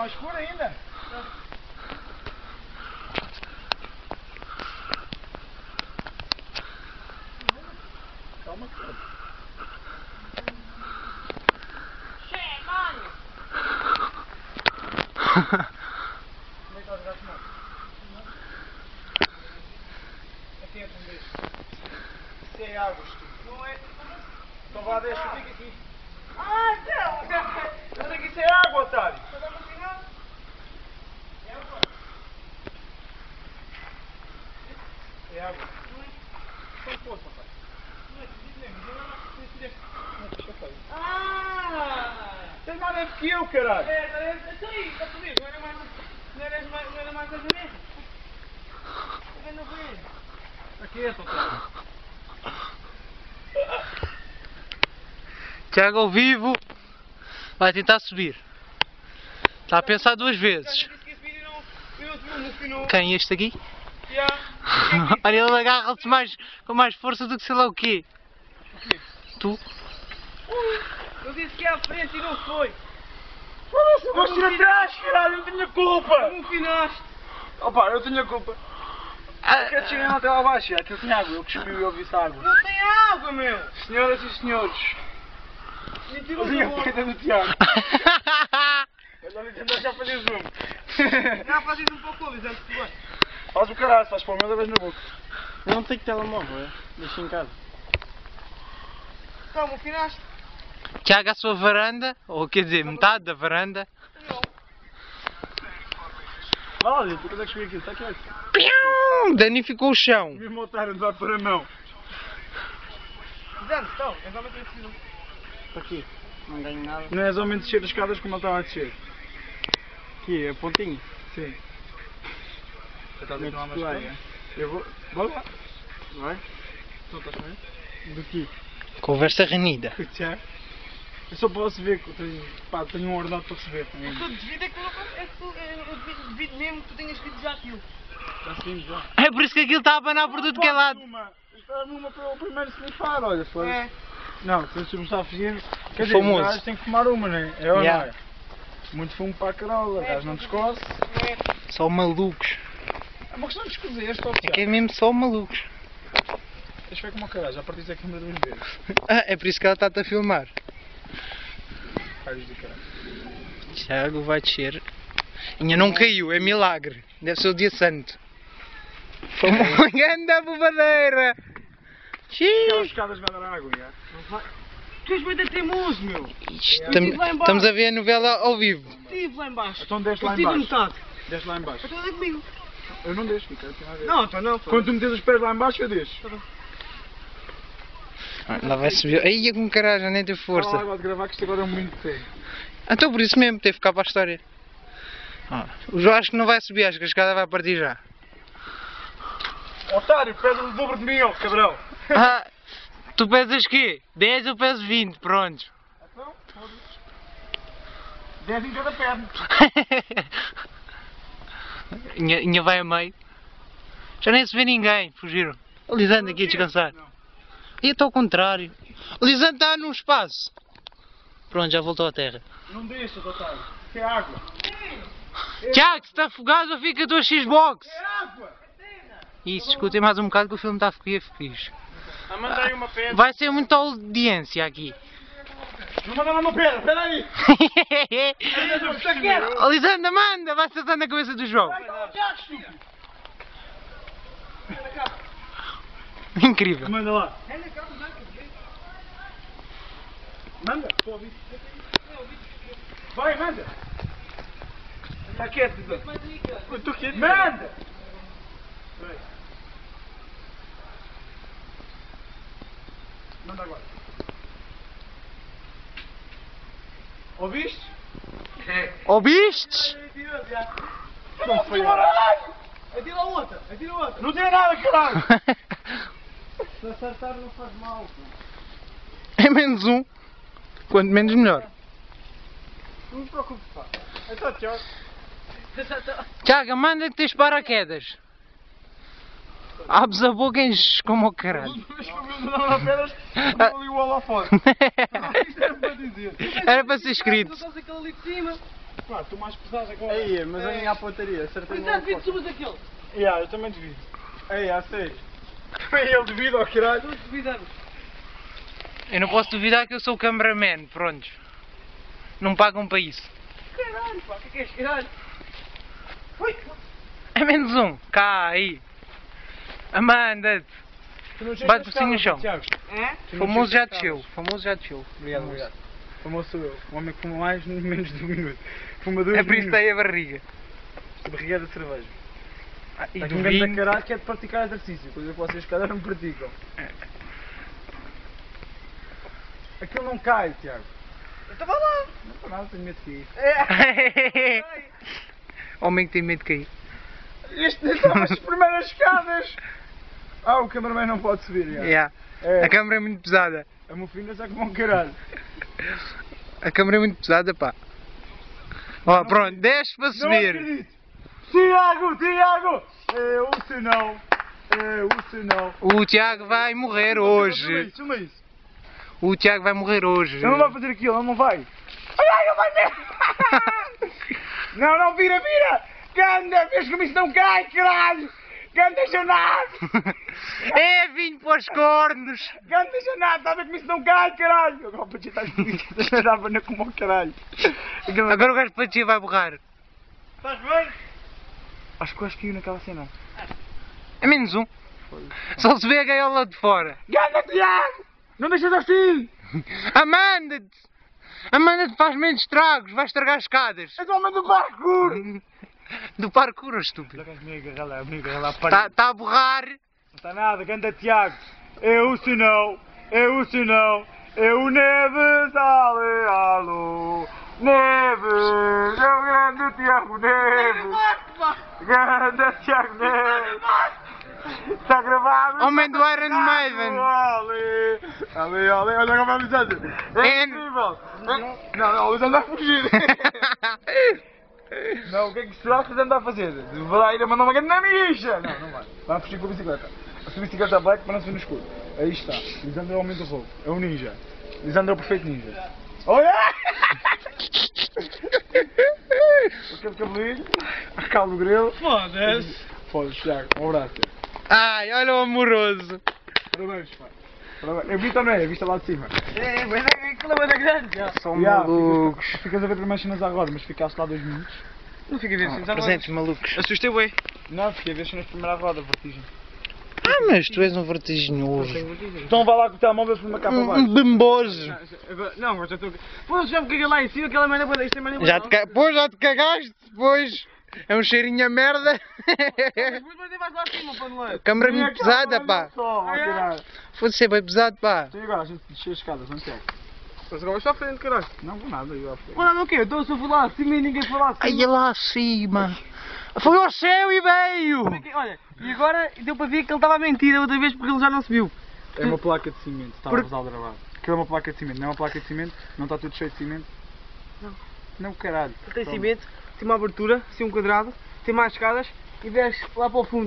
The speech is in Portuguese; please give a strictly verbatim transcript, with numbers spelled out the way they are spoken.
mais escuro ainda. Calma, calma. Che, mano! Como é que está a jogar de moto? Aqui é um beijo. Isso é água, tu. Não é? Então vá, deixa, fica aqui. Ah, não! Eu sei que isso é água, otário. É água. É água. Foi força, pai. Não é acredito mesmo, não é mais não deixa eu Ah! Tens mais leve que eu, caralho. É, é isso aí, está comigo, não era mais, não era mais, não era mais a janela. Está vendo a ver? Aqui é, otário. Tiago ao vivo vai tentar subir. Está a pensar duas vezes. Quem? Este aqui? Olha, ele agarra-se mais, com mais força do que sei lá o quê. Tu? Eu disse que ia à frente e não foi. Mas tira atrás, caralho, eu tenho culpa. Como finaste? Opa, eu tenho culpa. Eu quero chegar até lá abaixo, aquilo tem água, eu que subi e ouvi essa água. Não tem água, meu. Senhoras e senhores, Mentiroso. olha a peita do Tiago. Olha ali, tenta já fazer zoom. Já fazes um pouco, Luís, antes de gosto. Faz o caralho, faz para o meu da vez na boca. Eu não tenho telemóvel, é? Deixa em casa. Como finaste? Tiago à sua varanda, ou quer dizer, metade da varanda. Não. Vá ali, tu consegues subir aqui, está quieto. Pium! Danificou o chão. Mesmo o otário não vai pôr a mão. Antes, então, é só meter preciso. Para aqui. Não ganho nada. Não és ao menos descer as escadas como ele estava a descer. Aqui, é pontinho. Sim. Já estás a Metes tomar mais tu lá, conta? é? Eu vou. Bora lá. Vai? Tu estás com ele? Do que? Conversa renhida. O Tiago. Eu só posso ver que eu tenho, pá, tenho um ordenado para receber. Eu sou devido é que tu não é que tu, eu eu devido, devido mesmo que tu tenhas visto já aquilo. Já seguimos já. É por isso que aquilo está a abanar por tudo que é lado. Estava numa para o primeiro snifar, olha, foi. É. Não, se não está a fugir. Quer dizer, Famoso. o gajo tem que fumar uma, não é? É ou Yeah. não é? Muito fumo para a carola, o gajo não descoce. Só malucos. É uma questão de escuser, este ao É que é Tiago. mesmo só malucos. Deixa eu ver como o caralho, já partiste a câmera duas vezes. Ah, é por isso que ela está-te a filmar. Raios do caralho. Tiago vai descer. Ainda não caiu, é milagre. Deve ser o dia santo. Foi uma grande bobadeira. Aquelas Xiii. escadas vai dar água, já. Não vai. Tu és muito teimoso, meu. Isto, Eu tam- estive lá em baixo. Estamos a ver a novela ao vivo. Estive lá em baixo. Então desce Eu lá em estive baixo. metade. Desce lá em baixo. Então anda comigo. Eu não deixo, fica, tem a ver. Não, então não. pô. Quando tu metes os pés lá em baixo, eu deixo. Ah, lá vai subir. Aí é com caralho, nem tem Fala lá força. agora de gravar que isto agora é um momento de sério. Então por isso mesmo, teve que ficar para a história. Ah, o João acho que não vai subir, acho que a escada vai partir já. Otário, pesa o dobro de mim, ó, cabrão. Ah, tu pesas quê? dez, eu peso vinte, pronto. Então, foda-se. dez em cada perna. Inha, Inha vai a meio. Já nem se vê ninguém, fugiram. O Lisandro aqui a descansar. Não. E está ao contrário. O Lisandro está num espaço. Pronto, já voltou à terra. Não deixas, otário. Que é água. Tiago, se está afogado, fica a tua Xbox. É água. Isso, escutem mais um bocado que o filme está a ficar fixe. Ah, manda aí uma pedra. Vai ser muita audiência aqui. Não manda lá uma pedra, espera aí. Ó Lisandro, manda, vai acertar na cabeça do João. Incrível. Manda lá. Manda. Vai, manda. Está quieto, Lisandro. Eu estou quieto. Manda. Manda agora. Ouviste? Ouvistes? Não foi nada. Atira outra, atira outra. Não tem nada, caralho. Se acertar não faz mal. É menos um. Quanto menos melhor. Não te preocupes, pá. Então, tchau. Tiago, manda que tens paraquedas. Abres a boca e enches como o caralho. Mas como eu não dava pedras, não ali o holofote. Isto era para dizer. Era para ser escrito. Tu estás aquele ali de cima. Pá, estou mais pesado agora. Aí, mas a minha pontaria, acertei Mas no já devia oposto. subir aquele. Yeah, eu também devido. Aí, a sério. Também ele devido ao caralho. Todos duvidamos. Eu não posso duvidar que eu sou o cameraman, prontos. Não pagam para isso. Caralho, pá, o que é que é este caralho? Ui, É menos um. Cá, aí. Amanda-te. Tu não Bate desces assim no escadas, chão. Tiago. é? Tu não Famoso já desces desceu. escadas. Famoso já desceu. Obrigado, obrigado. Famoso sou eu. O homem que fuma mais em menos de um minuto. Fuma dois É por isso que minutos. tem a barriga. Barriga de cerveja. Ah, e Está do com um grande vinho. caralho que é de praticar exercício. Coisa que vocês cada não praticam. Aquilo não cai, Tiago. Eu estava lá. Não para nada, tenho medo de cair. É. Homem que tem medo de cair. Isto são as primeiras escadas. Ah, o cameraman não pode subir. já. Yeah. É, A câmera é muito pesada. a mofinha é como um caralho. A câmera é muito pesada, pá. Ó, pronto, desce para Não subir. acredito. Tiago, Tiago! É o sinal. É o sinal. O Tiago vai morrer Filma hoje. isso, filma isso. O Tiago vai morrer hoje. Ele não vai fazer aquilo, ele não vai. Ai, ai, ele vai mesmo! Não, não, vira, vira! Ganda, vês como isso não cai, caralho! Ganda janado! É, vinho para os cornos. Ganda janado, está a ver como isso não cai, caralho! Agora para estás a dar para como o caralho. Agora o gajo para ti vai borrar. Estás bem? Acho que o gajo caiu naquela cena. É menos um. Só se vê a gaiola de fora. Ganda, Tiago! Não deixas assim! Amanda-te! Amanda-te, faz menos estragos, vai estragar as escadas. És o homem do parkour! Do parkour, estúpido. Olha que me agarra lá, me agarra lá, para. Está tá a borrar. Não está nada, ganda Tiago! É o sinal, é o sinal, é o Neves, ale, alô! Neves, é o grande Tiago Neves! Grande Tiago Neves! Está gravado! Homem do Iron Maiden. Ale, ale, ale, olha como é o Lisandro! É É- incrível! É- Não, não, o Lisandro anda a fugir! Não, o que é que será que o Lisandro anda a fazer? Vai ir a mandar uma grande na mija! Não, não vai. Vai fugir com a bicicleta. A sua bicicleta black para não se ver no escuro. Aí está. Lisandro é o homem do roubo. É o ninja. Lisandro é o perfeito ninja. Olha! O que é de cabelinho? A caldo grelo. Foda-se. Foda-se, Tiago. Um abraço. Ai, olha o amoroso. Parabéns, pai. Parabéns. Eu vi também, a vista lá de cima. É, mas é aquilo é bué da grande. já. São Yeah, malucos. Ficas, ficas a ver primeiro cenas agora, mas ficaste lá dois minutos. Não fica a ver assim, já não Presentes malucos. assustei bué. Não, fiquei a ver cenas de primeira roda, vertigem. Ah, mas tu és um vertiginoso. Então vai lá com o telemóvel por uma capa Um, abaixo. um bemboso. Agora- Não, agora já estou. Pô, já me caguei lá em cima, aquela merda bué da- isto é merda bué Já da- te, ca... Pô, já te cagaste depois. É um cheirinho a merda. Depois vai vais lá acima, paneleiro. Câmara muito pesada, pá. Só, vai tirar. Foda-se, ser bem pesado, pá. Então e agora a gente descer as escadas, não sei. Mas agora está à frente, caralho. Não vou nada, eu acho que. Olha no quê? Então se eu fui lá acima e ninguém foi lá acima. Aí lá acima. Foi ao céu e veio. Como é que- Olha, e agora deu para ver que ele estava a mentir a outra vez porque ele já não subiu. É uma placa de cimento, está Por- a usar gravado. Aquilo é uma placa de cimento, não é uma placa de cimento, não está tudo cheio de cimento. Não. Não, caralho. Tem Toma. cimento, tem uma abertura, assim um quadrado, tem mais escadas e desce lá para o fundo.